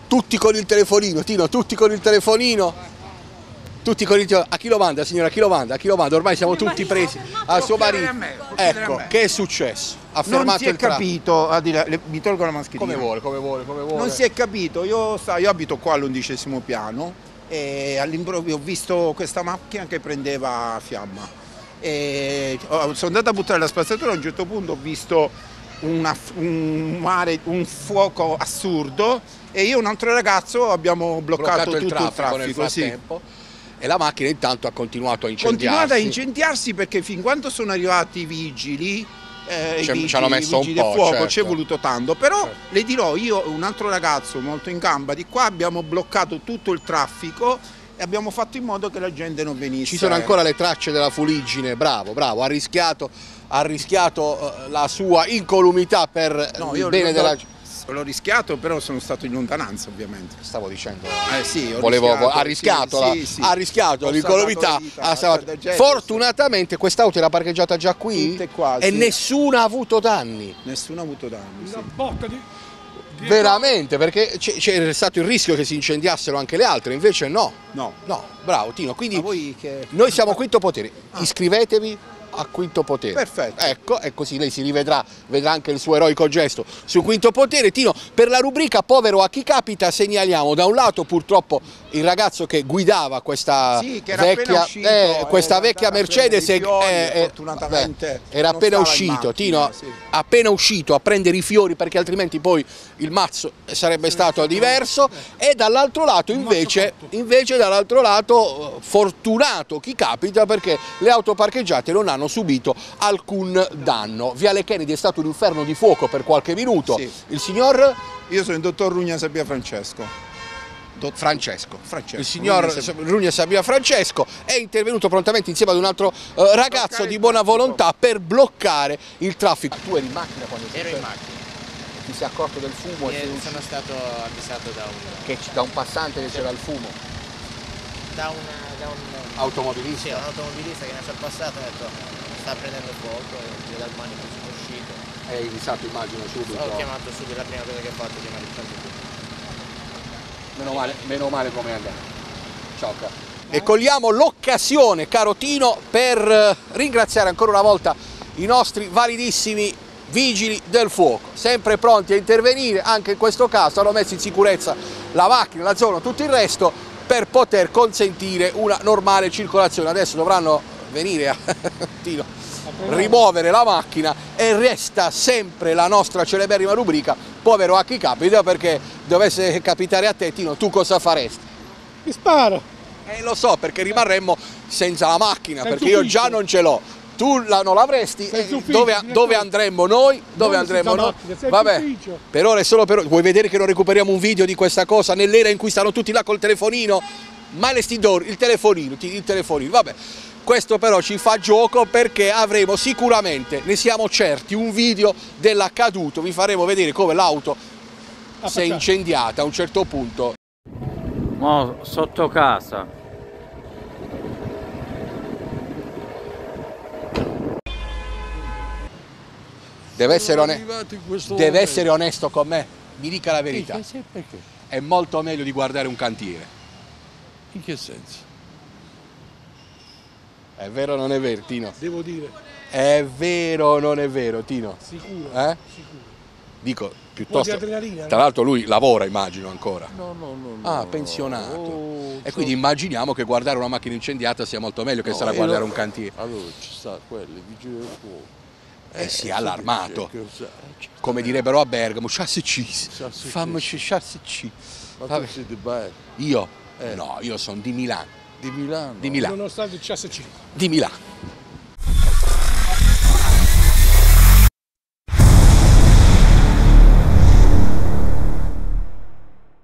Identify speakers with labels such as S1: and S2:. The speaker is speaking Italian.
S1: Tutti con il telefonino, Tino, tutti con il telefonino. Tutti con il... A chi lo manda, signora? A chi lo manda? A chi lo manda? Ormai siamo tutti presi. Al suo marito. Ecco, che è successo? Ha fermato
S2: non si è
S1: il traffico.
S2: capito, mi tolgo la mascherina.
S1: Come vuole.
S2: Non si è capito, io abito qua all'11° piano e all'improvviso ho visto questa macchina che prendeva fiamma. Sono andato a buttare la spazzatura, a un certo punto ho visto un fuoco assurdo e io e un altro ragazzo abbiamo bloccato tutto il traffico
S1: nel frattempo. Sì. E la macchina intanto ha continuato a incendiarsi.
S2: Continuata a incendiarsi perché fin quando sono arrivati i vigili,
S1: ci hanno messo un po',
S2: fuoco,
S1: certo.
S2: Ci è voluto tanto, però le dirò, io e un altro ragazzo molto in gamba di qua abbiamo bloccato tutto il traffico e abbiamo fatto in modo che la gente non venisse.
S1: Ci sono ancora le tracce della fuliggine, bravo, ha rischiato la sua incolumità per il bene della gente.
S2: L'ho rischiato, però sono stato in lontananza ovviamente.
S1: Stavo dicendo,
S2: sì,
S1: ha rischiato l'incolumità. Fortunatamente quest'auto era parcheggiata già qui e nessuno ha avuto danni.
S2: Nessuno ha avuto danni.
S3: Una botta di...
S1: Veramente, perché c'era stato il rischio che si incendiassero anche le altre, invece no. No, bravo Tino, quindi noi siamo Quinto Potere, iscrivetevi a Quinto Potere.
S2: Perfetto.
S1: Ecco, e così lei si rivedrà, vedrà anche il suo eroico gesto su Quinto Potere. Tino, per la rubrica Povero a chi capita segnaliamo da un lato purtroppo il ragazzo che guidava questa vecchia Mercedes,
S2: fortunatamente
S1: era appena uscito, Tino, appena uscito a prendere i fiori perché altrimenti poi il mazzo sarebbe stato diverso, e dall'altro lato invece dall'altro lato fortunato chi capita perché le auto parcheggiate non hanno subito alcun danno. Viale Kennedy è stato un inferno di fuoco per qualche minuto.
S2: Sì.
S1: Il signor?
S2: Io sono il dottor Rugna Sabia Francesco.
S1: Il signor Rugna Sabia Francesco è intervenuto prontamente insieme ad un altro ragazzo di buona volontà per bloccare il traffico. Tu eri in macchina quando
S4: ero in macchina.
S1: Ti sei accorto del fumo?
S4: Sono stato avvisato
S1: da un passante che c'era il fumo?
S4: Da un
S1: automobilista?
S4: Sì, un automobilista che mi ha sorpassato e ha detto sta prendendo fuoco e dal manico sono uscito.
S1: E hai avvisato, immagino, subito?
S4: Ho chiamato subito, la prima cosa che ho fatto è chiamare il 112.
S1: Meno male come è andato. Ciao caro. E cogliamo l'occasione, caro Tino, per ringraziare ancora una volta i nostri validissimi vigili del fuoco, sempre pronti a intervenire, anche in questo caso hanno messo in sicurezza la macchina, la zona, tutto il resto per poter consentire una normale circolazione. Adesso dovranno venire a Tino, rimuovere la macchina e resta sempre la nostra celeberrima rubrica Povero a chi capita, perché dovesse capitare a te, Tino, tu cosa faresti?
S3: Mi sparo!
S1: Lo so, perché rimarremmo senza la macchina, perché io già non ce l'ho. Tu non l'avresti, dove andremmo noi? Vabbè, per ora è solo per ora. Vuoi vedere che non recuperiamo un video di questa cosa nell'era in cui stanno tutti là col telefonino? Ma il telefonino, vabbè. Questo però ci fa gioco perché avremo sicuramente, ne siamo certi, un video dell'accaduto. Vi faremo vedere come l'auto si è incendiata a un certo punto.
S5: Sotto casa.
S1: Deve essere onesto con me, mi dica la verità.
S3: Perché?
S1: È molto meglio di guardare un cantiere.
S3: In che senso?
S1: È vero o non è vero, Tino?
S3: Devo dire.
S1: È vero o non è vero, Tino?
S3: Sicuro.
S1: Sicuro. Dico, piuttosto.
S3: Adrenalina,
S1: tra l'altro lui lavora, immagino, ancora.
S3: No.
S1: Ah, pensionato. E quindi immaginiamo che guardare una macchina incendiata sia molto meglio che stare a guardare un cantiere.
S3: Allora ci sta quello, il vigile del fuoco.
S1: Si è allarmato, come direbbero a Bergamo, fammi chassi.
S3: Ma tu sei di Bari?
S1: Io? No, io sono di Milano.
S3: Di Milano?
S1: Di Milano.
S3: Nonostante il chassi.
S1: Di Milano.